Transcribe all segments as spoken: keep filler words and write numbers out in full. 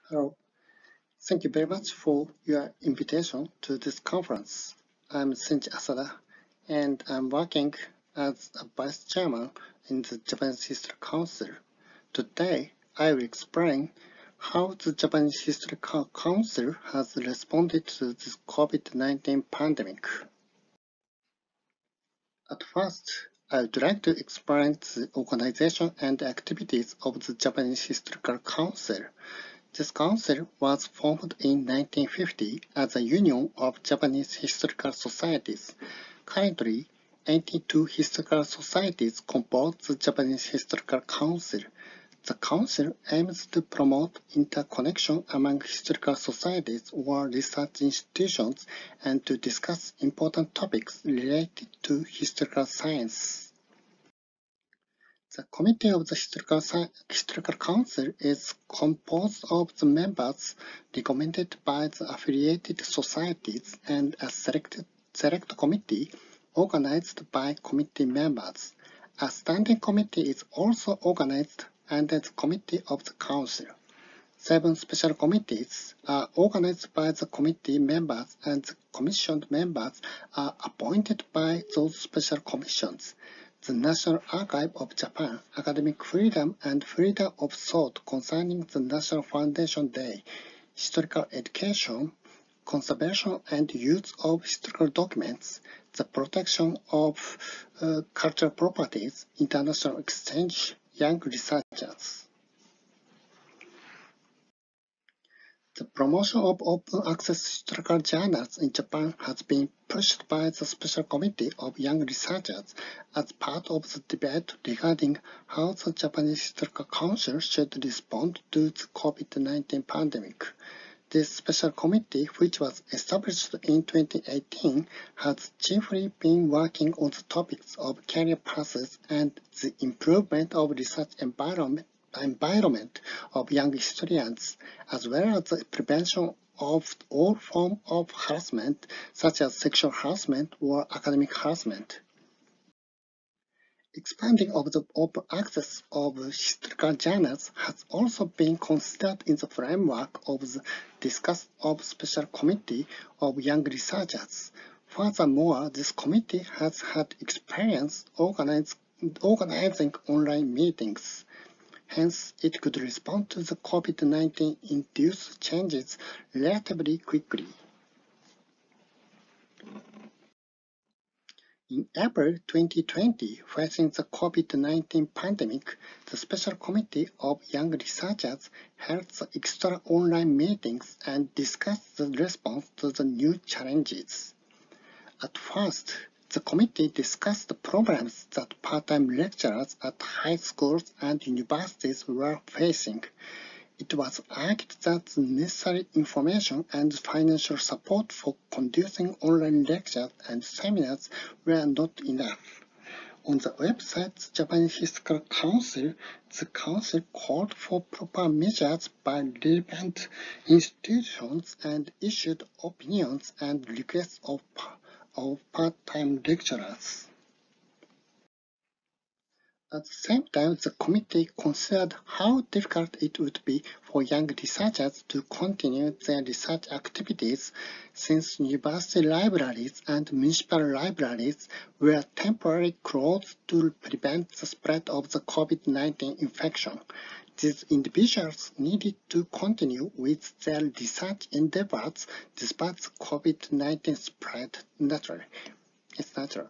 Hello. Thank you very much for your invitation to this conference. I'm Senji Asada, and I'm working as a Vice Chairman in the Japanese History Council. Today, I will explain how the Japanese History Council has responded to this COVID nineteen pandemic. At first, I would like to explain the organization and activities of the Japanese Historical Council. This council was formed in nineteen fifty as a union of Japanese historical societies. Currently, eighty-two historical societies compose the Japanese Historical Council. The council aims to promote interconnection among historical societies or research institutions and to discuss important topics related to historical science. The Committee of the Historical, Historical Council is composed of the members recommended by the affiliated societies and a selected, select committee organized by committee members. A standing committee is also organized under the Committee of the Council. Seven special committees are organized by the committee members, and the commissioned members are appointed by those special commissions. The National Archive of Japan, Academic Freedom and Freedom of Thought concerning the National Foundation Day, Historical Education, Conservation and Use of Historical Documents, the Protection of uh, Cultural Properties, International Exchange, Young Researchers. The promotion of open access historical journals in Japan has been pushed by the Special Committee of Young Researchers as part of the debate regarding how the Japanese Historical Council should respond to the COVID nineteen pandemic. This special committee, which was established in twenty eighteen, has chiefly been working on the topics of career paths and the improvement of research environment environment of young historians, as well as the prevention of all forms of harassment, such as sexual harassment or academic harassment. Expanding of the open access of historical journals has also been considered in the framework of the discussion of Special Committee of Young Researchers. Furthermore, this committee has had experience organize, organizing online meetings. Hence, it could respond to the COVID nineteen induced changes relatively quickly. In April twenty twenty, facing the COVID nineteen pandemic, the Special Committee of Young Researchers held the extra online meetings and discussed the response to the new challenges. At first, the committee discussed the problems that part-time lecturers at high schools and universities were facing. It was argued that the necessary information and financial support for conducting online lectures and seminars were not enough. On the website the Japanese Historical Council, the Council called for proper measures by relevant institutions and issued opinions and requests of of part-time lecturers. At the same time, the committee considered how difficult it would be for young researchers to continue their research activities since university libraries and municipal libraries were temporarily closed to prevent the spread of the COVID nineteen infection. These individuals needed to continue with their research endeavors despite the COVID nineteen spread naturally. It's natural.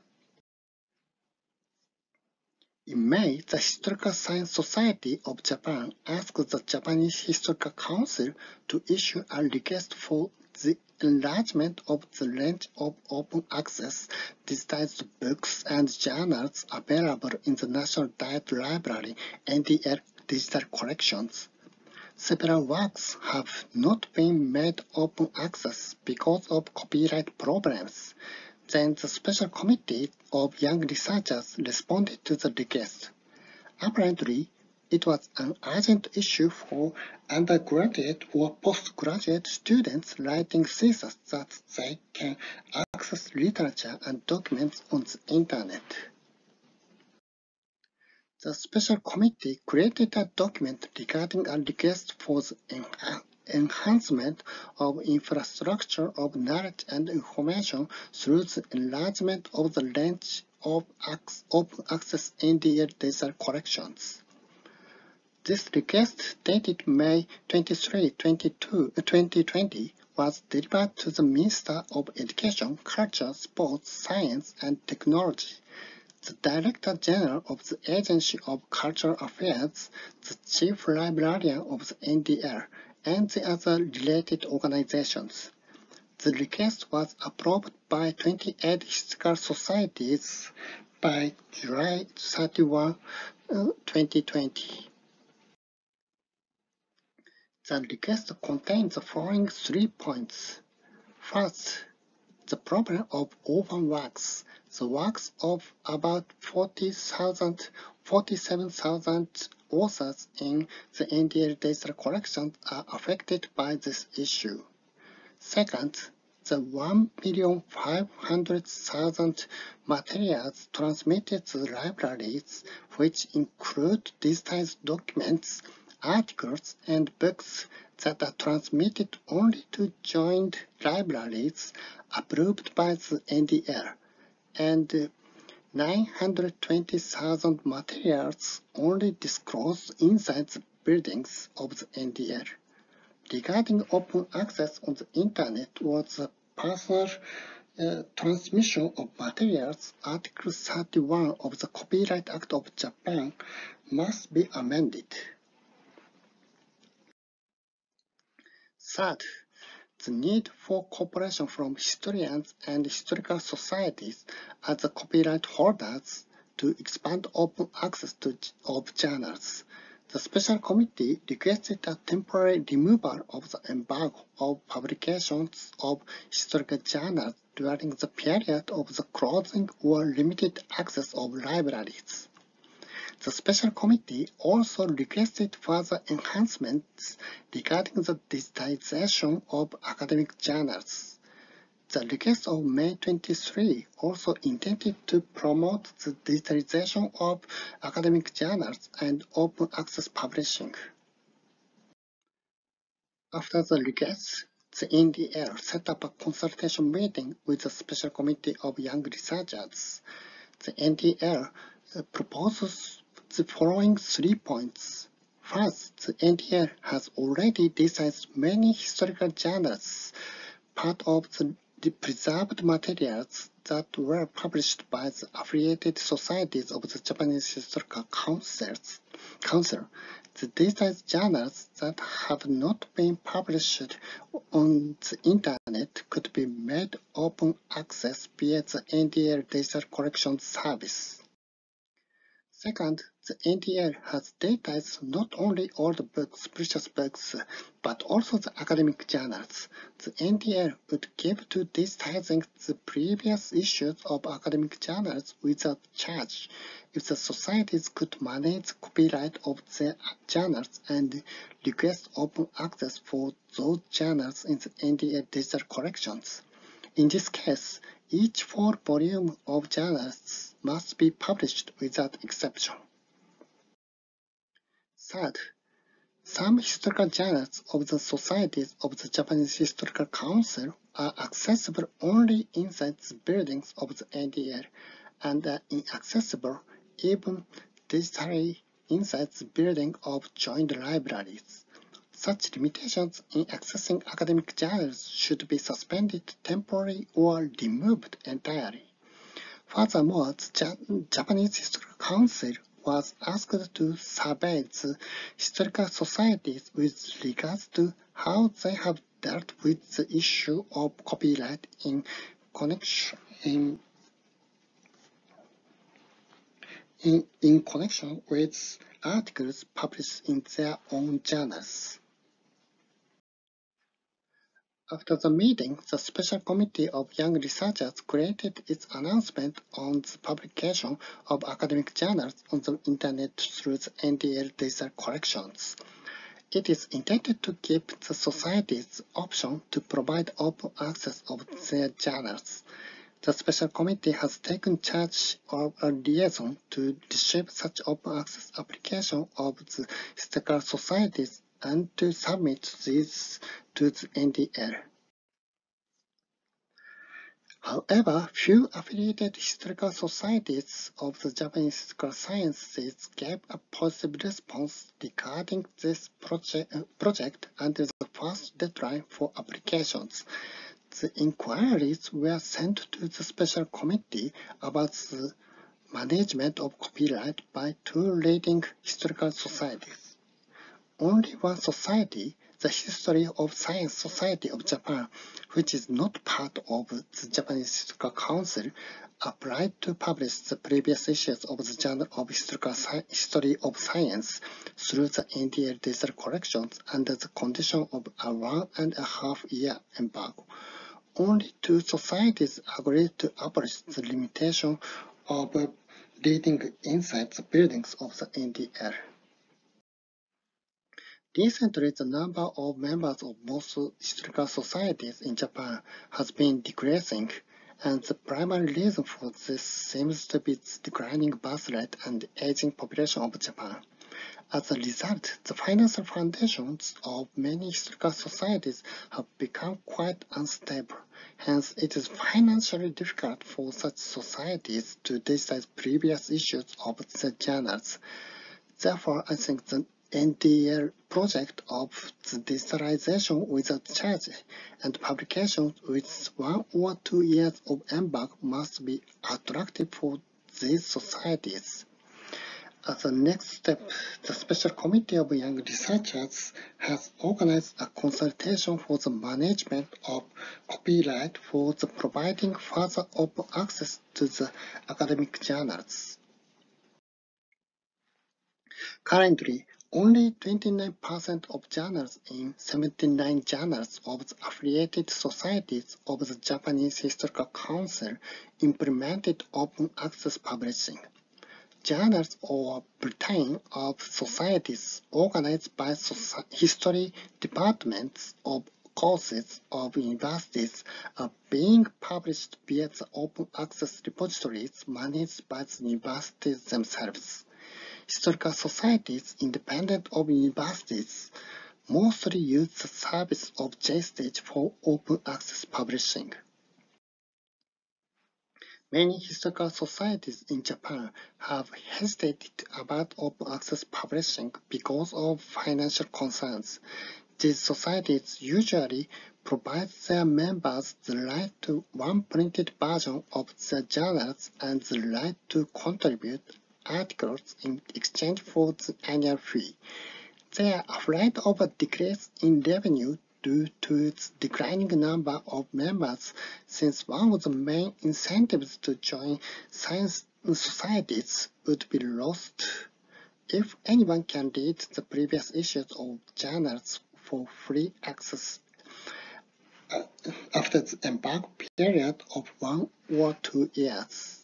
In May, the Historical Science Society of Japan asked the Japanese Historical Council to issue a request for the enlargement of the range of open access digitized books and journals available in the National Diet Library N D L digital collections. Several works have not been made open access because of copyright problems. Then the Special Committee of Young Researchers responded to the request. Apparently, it was an urgent issue for undergraduate or postgraduate students writing theses that they can access literature and documents on the Internet. The Special Committee created a document regarding a request for the enhancement of infrastructure of knowledge and information through the enlargement of the range of open access N D L data collections. This request, dated May twenty-third, twenty twenty, was delivered to the Minister of Education, Culture, Sports, Science and Technology, the Director General of the Agency of Cultural Affairs, the Chief Librarian of the N D L, and the other related organizations. The request was approved by twenty-eight historical societies by July thirty-first, twenty twenty. The request contains the following three points. First, the problem of orphan works. The works of about forty thousand, forty-seven thousand authors in the N D L data collection are affected by this issue. Second, the one million five hundred thousand materials transmitted to the libraries, which include digitized documents, articles, and books that are transmitted only to joined libraries approved by the N D L, and nine hundred twenty thousand materials only disclosed inside the buildings of the N D L. Regarding open access on the Internet or the personal uh, transmission of materials, Article thirty-one of the Copyright Act of Japan must be amended. Third, the need for cooperation from historians and historical societies as the copyright holders to expand open access to, of journals. The Special Committee requested a temporary removal of the embargo of publications of historical journals during the period of the closing or limited access of libraries. The Special Committee also requested further enhancements regarding the digitization of academic journals. The request of May twenty-third also intended to promote the digitalization of academic journals and open access publishing. After the request, the N D L set up a consultation meeting with the Special Committee of Young Researchers. The N D L proposes the following three points. First, the N D L has already digitized many historical journals, part of the The preserved materials that were published by the affiliated societies of the Japanese Historical Councils, Council. The digitized journals that have not been published on the Internet could be made open access via the N D L Digital Collection Service. Second, the N D L has digitized not only old books, precious books, but also the academic journals. The N D L would give to digitizing the previous issues of academic journals without charge if the societies could manage copyright of their journals and request open access for those journals in the N D L digital collections. In this case, each full volume of journals must be published without exception. Third, some historical journals of the societies of the Japanese Historical Council are accessible only inside the buildings of the N D L and are inaccessible even digitally inside the building of joined libraries. Such limitations in accessing academic journals should be suspended temporarily or removed entirely. Furthermore, the Japanese Historical Council was asked to survey the historical societies with regards to how they have dealt with the issue of copyright in connection in, in, in connection with articles published in their own journals. After the meeting, the Special Committee of Young Researchers created its announcement on the publication of academic journals on the Internet through the N D L digital collections. It is intended to give the societies the option to provide open access of their journals. The Special Committee has taken charge of a liaison to receive such open access application of the historical societies and to submit these to the N D L. However, few affiliated historical societies of the Japanese historical sciences gave a positive response regarding this project, uh, project until the first deadline for applications. The inquiries were sent to the special committee about the management of copyright by two leading historical societies. Only one society, the History of Science Society of Japan, which is not part of the Japanese Historical Council, applied to publish the previous issues of the Journal of Historical History of Science through the N D L digital collections under the condition of a one and a half year embargo. Only two societies agreed to abolish the limitation of reading inside the buildings of the N D L. Recently, the number of members of most historical societies in Japan has been decreasing, and the primary reason for this seems to be the declining birth rate and aging population of Japan. As a result, the financial foundations of many historical societies have become quite unstable. Hence, it is financially difficult for such societies to digitize previous issues of the journals. Therefore, I think the N D L project of the digitalization without charge and publication with one or two years of embargo must be attractive for these societies. As a next step, the Special Committee of Young Researchers has organized a consultation for the management of copyright for the providing further open access to the academic journals. Currently, only twenty-nine percent of journals in seventy-nine journals of the affiliated societies of the Japanese Historical Council implemented open access publishing. Journals or bulletins of societies organized by history departments of courses of universities are being published via the open access repositories managed by the universities themselves. Historical societies independent of universities mostly use the service of JSTAGE for open access publishing. Many historical societies in Japan have hesitated about open access publishing because of financial concerns. These societies usually provide their members the right to one printed version of their journals and the right to contribute articles in exchange for the annual fee. They are afraid of a decrease in revenue due to its declining number of members, since one of the main incentives to join science societies would be lost. If anyone can read the previous issues of journals for free access uh, after the embargo period of one or two years.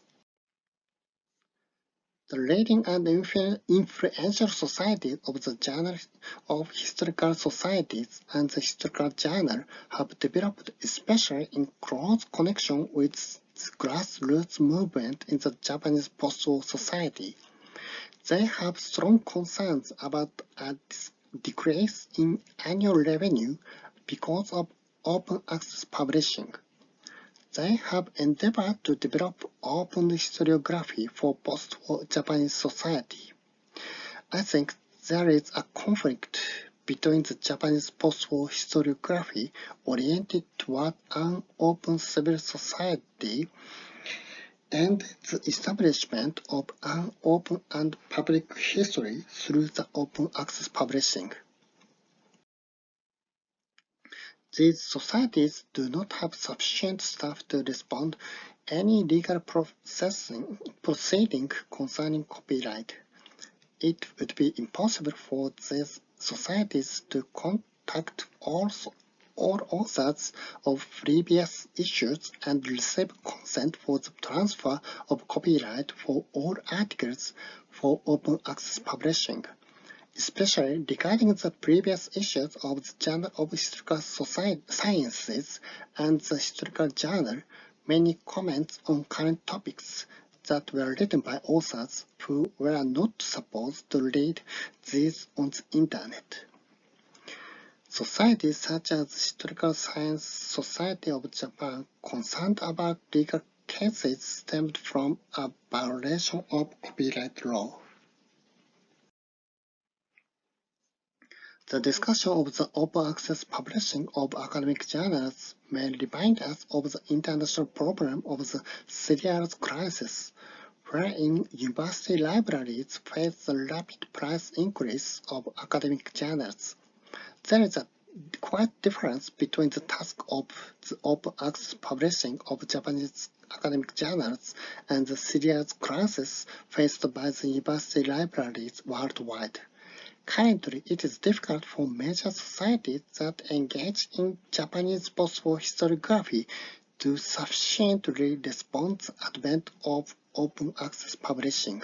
The leading and influential societies of the Journal of Historical Societies and the Historical Journal have developed especially in close connection with the grassroots movement in the Japanese post-war society. They have strong concerns about a decrease in annual revenue because of open access publishing. They have endeavored to develop open historiography for post-war Japanese society. I think there is a conflict between the Japanese post-war historiography oriented toward an open civil society and the establishment of an open and public history through the open access publishing. These societies do not have sufficient staff to respond any legal processing, proceeding concerning copyright. It would be impossible for these societies to contact all, all authors of previous issues and receive consent for the transfer of copyright for all articles for open access publishing. Especially regarding the previous issues of the Journal of Historical Sciences and the Historical Journal, many comments on current topics that were written by authors who were not supposed to read these on the internet. Societies such as Historical Science Society of Japan concerned about legal cases stemmed from a violation of copyright law. The discussion of the open access publishing of academic journals may remind us of the international problem of the serial crisis, wherein university libraries face the rapid price increase of academic journals. There is a quite difference between the task of the open access publishing of Japanese academic journals and the serious crisis faced by the university libraries worldwide. Currently, it is difficult for major societies that engage in Japanese possible historiography to sufficiently respond to the advent of open access publishing.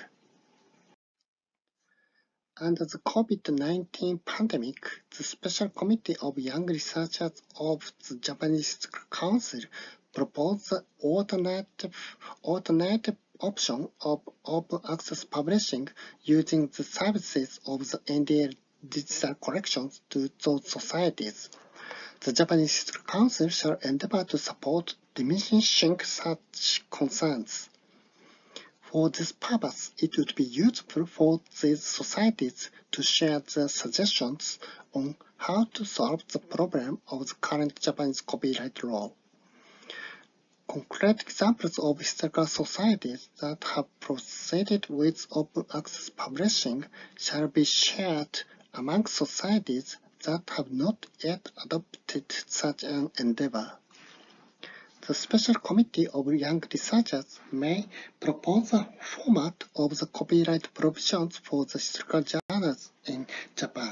Under the COVID nineteen pandemic, the Special Committee of Young Researchers of the Japanese Historical Council proposed the alternative, alternative option of open access publishing using the services of the N D L digital collections to those societies. The Japanese Historical Council shall endeavor to support diminishing such concerns. For this purpose, it would be useful for these societies to share their suggestions on how to solve the problem of the current Japanese copyright law. Concrete examples of historical societies that have proceeded with open access publishing shall be shared among societies that have not yet adopted such an endeavor. The Special Committee of Young Researchers may propose a format of the copyright provisions for the historical journals in Japan.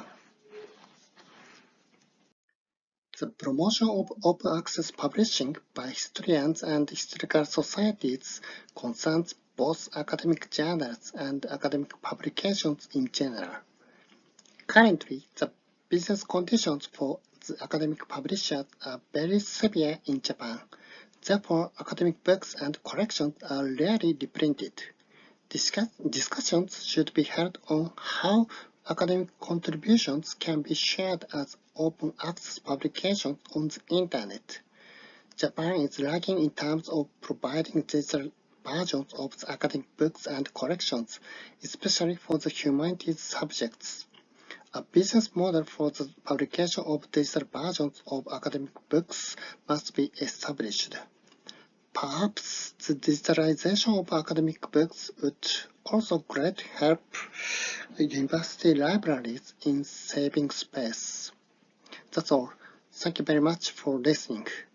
The promotion of open access publishing by historians and historical societies concerns both academic journals and academic publications in general. Currently, the business conditions for the academic publishers are very severe in Japan. Therefore, academic books and collections are rarely reprinted. Discuss discussions should be held on how academic contributions can be shared as open access publications on the Internet. Japan is lagging in terms of providing digital versions of the academic books and collections, especially for the humanities subjects. A business model for the publication of digital versions of academic books must be established. Perhaps the digitalization of academic books would also greatly help university libraries in saving space. That's all. Thank you very much for listening.